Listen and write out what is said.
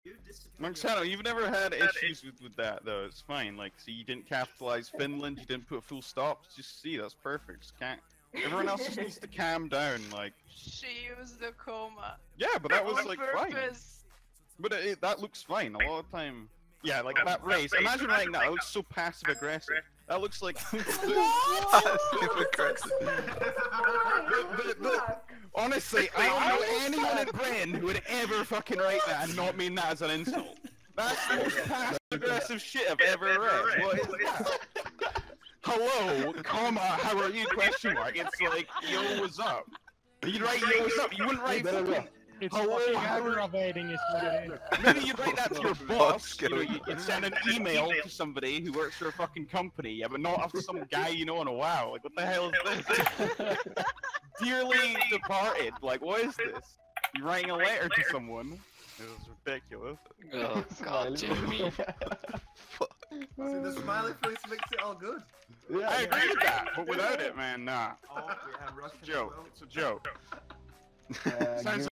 Monxano, you've never had issues with that though. It's fine. Like, so you didn't capitalize Finland, you didn't put full stops. Just see, that's perfect. Just can't. Everyone else just needs to calm down. Like. She used the coma. Yeah, but that was On like purpose. fine. But that looks fine. A lot of time. Yeah, like that race. Imagine writing that. It looks so passive aggressive. That looks like. Passive aggressive. but honestly, I don't know anyone at Bren who would ever fucking write that and not mean that as an insult. That's the most passive aggressive shit I've ever read. What is that? Hello, comma, how are you? Question mark. It's like, yo, what's up? You'd write yo, what's up. You wouldn't write fucking. It's hello, fucking how are aggravating is what it is. Maybe you'd write that to your boss. You know, you'd send an email to somebody who works for a fucking company, yeah, but not after some guy you know in a while. Like, what the hell is this? Dearly departed. Like, what is this? You're writing a letter to someone. It was ridiculous. Oh god, Jimmy. See, the smiley face makes it all good. Yeah, I agree with that, but without it, man, nah. Oh, yeah, It's a joke. It's a joke. Sounds